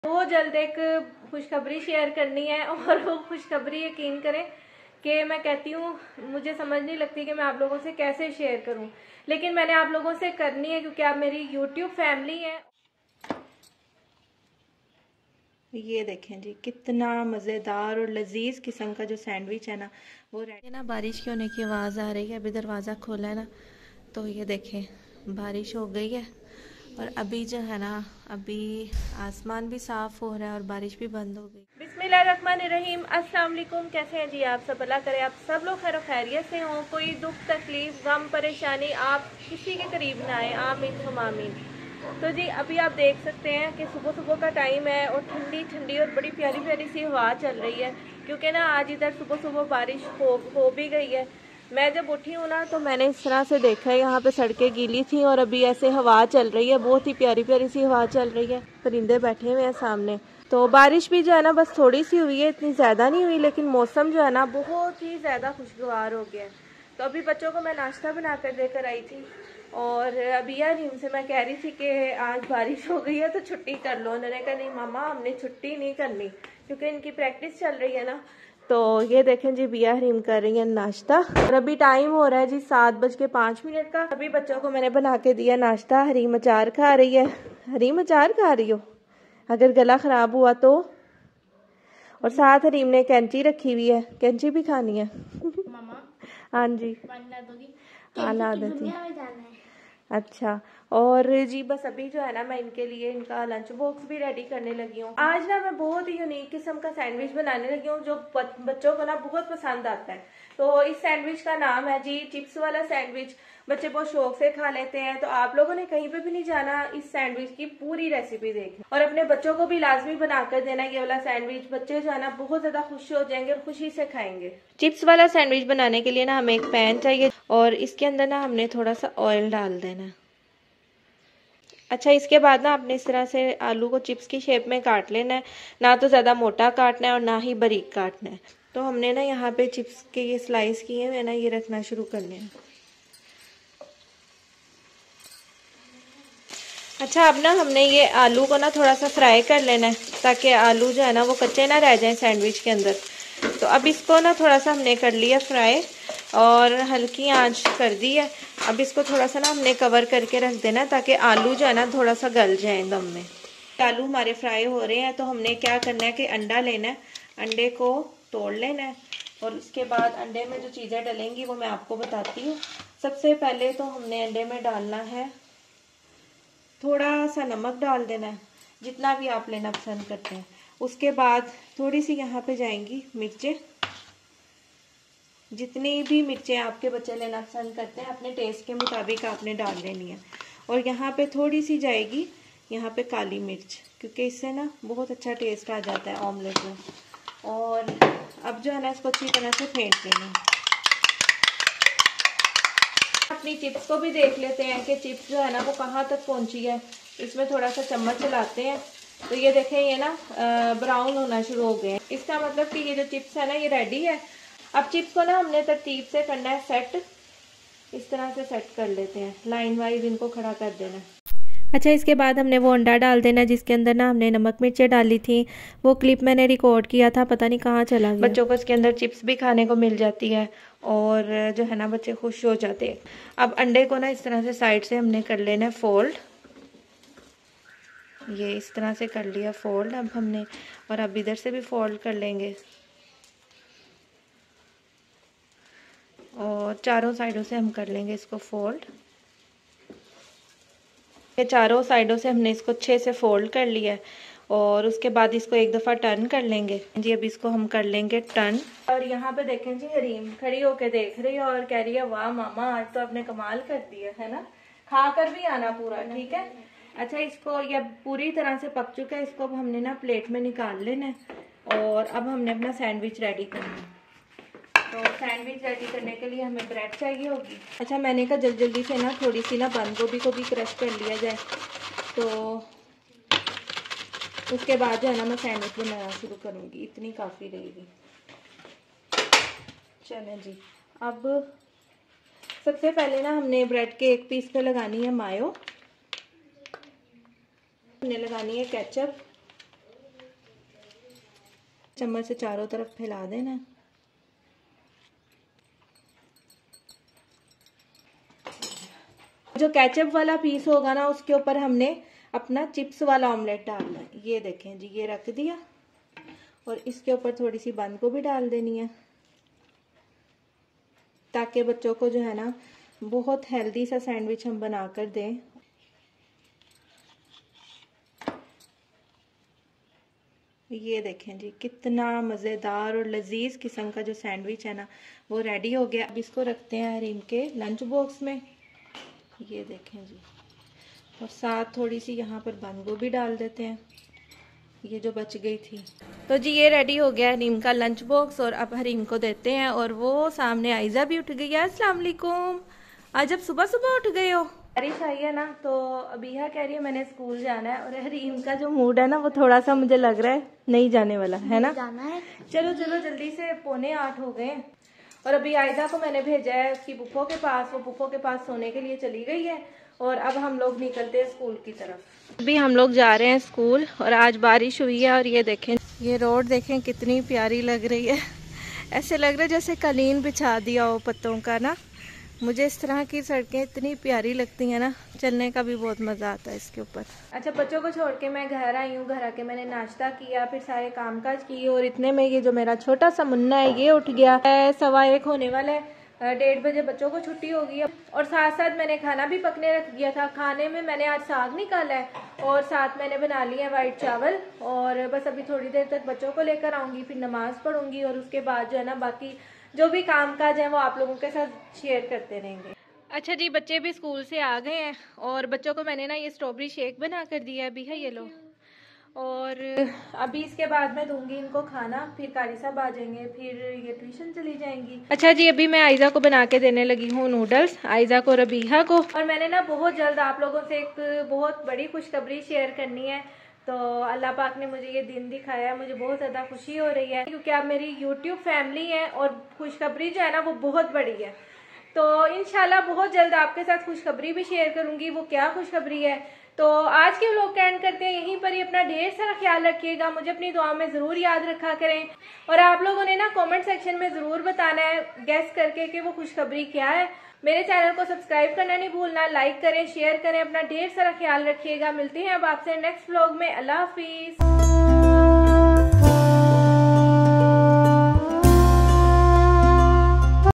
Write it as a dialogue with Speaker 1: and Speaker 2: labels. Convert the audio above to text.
Speaker 1: बहुत जल्द एक खुशखबरी शेयर करनी है और वो खुशखबरी यकीन करें कि मैं कहती हूँ मुझे समझ नहीं लगती कि मैं आप लोगों से कैसे शेयर करूँ, लेकिन मैंने आप लोगों से करनी है क्योंकि आप मेरी YouTube फैमिली है। ये देखें जी कितना मज़ेदार और लजीज किस्म का जो सैंडविच है ना वो रेडी है ना। बारिश की होने की आवाज़ आ रही है, अभी दरवाज़ा खोला है ना तो ये देखें बारिश हो गई है और अभी जो है ना अभी आसमान भी साफ हो रहा है और बारिश भी बंद हो गई। बिस्मिल्लाहिर्रहमानिर्रहीम, अस्सलाम वालेकुम। कैसे हैं जी आप सब? अल्लाह करे आप सब लोग खैर खैरियत से हों, कोई दुख तकलीफ गम परेशानी आप किसी के करीब ना आए, आमीन सुम आमीन। तो जी अभी आप देख सकते हैं कि सुबह सुबह का टाइम है और ठंडी ठंडी और बड़ी प्यारी प्यारी सी हवा चल रही है क्योंकि ना आज इधर सुबह सुबह बारिश हो भी गई है। मैं जब उठी हूँ ना तो मैंने इस तरह से देखा है, यहाँ पे सड़कें गीली थी और अभी ऐसे हवा चल रही है, बहुत ही प्यारी प्यारी सी हवा चल रही है। परिंदे बैठे हुए हैं सामने। तो बारिश भी जो है ना बस थोड़ी सी हुई है, इतनी ज़्यादा नहीं हुई, लेकिन मौसम जो है ना बहुत ही ज़्यादा खुशगवार हो गया है। तो अभी बच्चों को मैं नाश्ता बना कर देकर आई थी और अभी यार से मैं कह रही थी कि आज बारिश हो गई है तो छुट्टी कर लो। उन्होंने कहा नहीं मामा हमने छुट्टी नहीं करनी क्योंकि इनकी प्रैक्टिस चल रही है ना। तो ये देखें जी बिया हरीम कर रही है नाश्ता और अभी टाइम हो रहा है जी 7:05 का। अभी बच्चों को मैंने बना के दिया नाश्ता। हरीम अचार खा रही है। हरीम अचार खा रही हो अगर गला खराब हुआ तो। और साथ हरीम ने कैंची रखी हुई है, कैंची भी खानी है।
Speaker 2: मामा
Speaker 1: हाँ जी हाँ ला देती। अच्छा और जी बस अभी जो है ना मैं इनके लिए इनका लंच बॉक्स भी रेडी करने लगी हूँ। आज ना मैं बहुत ही यूनिक किस्म का सैंडविच बनाने लगी हूँ जो बच्चों को ना बहुत पसंद आता है। तो इस सैंडविच का नाम है जी चिप्स वाला सैंडविच। बच्चे बहुत शौक से खा लेते हैं। तो आप लोगों ने कहीं पे भी नहीं जाना, इस सैंडविच की पूरी रेसिपी देखनी और अपने बच्चों को भी लाजमी बनाकर देना ये वाला सैंडविच। बच्चे जो है ना बहुत ज्यादा खुश हो जाएंगे और खुशी से खाएंगे। चिप्स वाला सैंडविच बनाने के लिए ना हमें एक पैन चाहिए और इसके अंदर ना हमने थोड़ा सा ऑयल डाल देना है। अच्छा इसके बाद ना आपने इस तरह से आलू को चिप्स की शेप में काट लेना है, ना तो ज़्यादा मोटा काटना है और ना ही बारीक काटना है। तो हमने ना यहाँ पे चिप्स के ये स्लाइस किए हुए ना ये रखना शुरू करने हैं। अच्छा अब ना हमने ये आलू को ना थोड़ा सा फ्राई कर लेना है ताकि आलू जो है ना वो कच्चे ना रह जाएं सैंडविच के अंदर। तो अब इसको ना थोड़ा सा हमने कर लिया फ्राई और हल्की आंच कर दी है। अब इसको थोड़ा सा ना हमने कवर करके रख देना ताकि आलू जो है ना थोड़ा सा गल जाए दम में। आलू हमारे फ्राई हो रहे हैं तो हमने क्या करना है कि अंडा लेना है, अंडे को तोड़ लेना है और उसके बाद अंडे में जो चीज़ें डलेंगी वो मैं आपको बताती हूँ। सबसे पहले तो हमने अंडे में डालना है थोड़ा सा नमक डाल देना है, जितना भी आप लेना पसंद करते हैं। उसके बाद थोड़ी सी यहाँ पे जाएंगी मिर्चें, जितनी भी मिर्चें आपके बच्चे लेना पसंद करते हैं अपने टेस्ट के मुताबिक आपने डाल लेनी है। और यहाँ पे थोड़ी सी जाएगी यहाँ पे काली मिर्च, क्योंकि इससे ना बहुत अच्छा टेस्ट आ जाता है ऑमलेट में। और अब जो है ना इसको अच्छी तरह से फेंट लेना है। अपनी चिप्स को भी देख लेते हैं कि चिप्स जो है ना वो कहाँ तक पहुँची है। इसमें थोड़ा सा चम्मच चलाते हैं तो ये देखें ये ना ब्राउन होना शुरू हो गए हैं। इसका मतलब कि ये जो चिप्स है ना ये रेडी है। अब चिप्स को ना हमने तरतीब से करना है सेट, इस तरह से सेट कर लेते हैं, लाइन वाइज इनको खड़ा कर देना है। अच्छा इसके बाद हमने वो अंडा डाल देना जिसके अंदर ना हमने नमक मिर्चें डाली थी। वो क्लिप मैंने रिकॉर्ड किया था, पता नहीं कहाँ चला गया। बच्चों को इसके अंदर चिप्स भी खाने को मिल जाती है और जो है ना बच्चे खुश हो जाते हैं। अब अंडे को ना इस तरह से साइड से हमने कर लेना है फोल्ड, ये इस तरह से कर लिया फोल्ड अब हमने, और अब इधर से भी फोल्ड कर लेंगे और चारों साइडों से हम कर लेंगे इसको फोल्ड। ये चारों साइडों से हमने इसको अच्छे से फोल्ड कर लिया है और उसके बाद इसको एक दफ़ा टर्न कर लेंगे जी। अब इसको हम कर लेंगे टर्न। और यहाँ पे देखें जी हरीम खड़ी होके देख रही है और कह रही है वाह मामा आज तो आपने कमाल कर दिया है ना, खा कर भी आना पूरा, ठीक है। अच्छा इसको ये पूरी तरह से पक चुका है, इसको अब हमने ना प्लेट में निकाल लेना है और अब हमने अपना सैंडविच रेडी करना है। तो सैंडविच रेडी करने के लिए हमें ब्रेड चाहिए होगी। अच्छा मैंने कहा जल्दी जल्दी से ना थोड़ी सी ना बंद गोभी को भी क्रश कर लिया जाए, तो उसके बाद जो है ना मैं सैंडविच बनाना शुरू करूँगी, इतनी काफ़ी रहेगी। चलें जी, अब सबसे पहले ना हमने ब्रेड के एक पीस पे लगानी है मायो, हमने लगानी है केचप चम्मच से चारों तरफ फैला देना। जो केचप वाला पीस होगा ना उसके ऊपर हमने अपना चिप्स वाला ऑमलेट डालना है। ये देखें जी, ये रख दिया और इसके ऊपर थोड़ी सी बंद गोभी डाल देनी है ताकि बच्चों को जो है ना बहुत हेल्दी सा सैंडविच हम बना कर दें। ये देखें जी, कितना मज़ेदार और लजीज किस्म का जो सैंडविच है ना वो रेडी हो गया। अब इसको रखते हैं हरीम के लंच बॉक्स में। ये देखें जी, और साथ थोड़ी सी यहाँ पर बंद गोभी डाल देते हैं, ये जो बच गई थी। तो जी ये रेडी हो गया हरीम का लंच बॉक्स और अब हरीम को देते हैं। और वो सामने आयजा भी उठ गई है। अस्सलाम वालेकुम। आज अब सुबह सुबह उठ गए हो? बारिश आई है ना तो अबीहा कह रही है मैंने स्कूल जाना है और हरीम का जो मूड है ना वो थोड़ा सा मुझे लग रहा है नहीं जाने वाला है ना। जाना है। चलो चलो जल्दी से 7:45 हो गए। और अभी आयजा को मैंने भेजा है उसकी पुप्पो के पास, वो पुप्पो के पास सोने के लिए चली गई है और अब हम लोग निकलते हैं स्कूल की तरफ। अभी हम लोग जा रहे हैं स्कूल और आज बारिश हुई है और ये देखें, ये रोड देखें कितनी प्यारी लग रही है। ऐसे लग रहा है जैसे कालीन बिछा दिया हो पत्तों का ना। मुझे इस तरह की सड़कें इतनी प्यारी लगती हैं ना, चलने का भी बहुत मज़ा आता है इसके ऊपर। अच्छा, बच्चों को छोड़ के मैं घर आई हूँ। घर आके मैंने नाश्ता किया, फिर सारे कामकाज किए और इतने में ये जो मेरा छोटा सा मुन्ना है ये उठ गया है। 1:15 होने वाला है, 1:30 बजे बच्चों को छुट्टी होगी। और साथ साथ मैंने खाना भी पकने रख दिया था। खाने में मैंने आज साग निकाला है और साथ मैंने बना लिया है वाइट चावल। और बस अभी थोड़ी देर तक बच्चों को लेकर आऊँगी, फिर नमाज पढ़ूंगी और उसके बाद जो है ना बाकी जो भी काम काज है वो आप लोगों के साथ शेयर करते रहेंगे। अच्छा जी, बच्चे भी स्कूल से आ गए हैं और बच्चों को मैंने ना ये स्ट्रॉबेरी शेक बना कर दिया है अभी है, ये लो। और अभी इसके बाद मैं दूंगी इनको खाना, फिर कारी साहब आ जाएंगे, फिर ये ट्यूशन चली जाएंगी। अच्छा जी, अभी मैं आयजा को बना के देने लगी हूँ नूडल्स, आयजा को रबीहा को। और मैंने ना बहुत जल्द आप लोगों से एक बहुत बड़ी खुशखबरी शेयर करनी है। तो अल्लाह पाक ने मुझे ये दिन दिखाया है, मुझे बहुत ज़्यादा खुशी हो रही है क्योंकि आप मेरी यूट्यूब फैमिली है और खुशखबरी जो है ना वो बहुत बड़ी है। तो इंशाल्लाह बहुत जल्द आपके साथ खुशखबरी भी शेयर करूंगी। वो क्या खुशखबरी है, तो आज के व्लॉग का एंड करते हैं यहीं पर ही। अपना ढेर सारा ख्याल रखिएगा, मुझे अपनी दुआ में ज़रूर याद रखा करें। और आप लोगों ने ना कमेंट सेक्शन में ज़रूर बताना है गेस करके कि वो खुशखबरी क्या है। मेरे चैनल को सब्सक्राइब करना नहीं भूलना, लाइक करें, शेयर करें। अपना ढेर सारा ख्याल रखिएगा। मिलते हैं अब आपसे नेक्स्ट व्लॉग में। अल्लाह हाफिज़।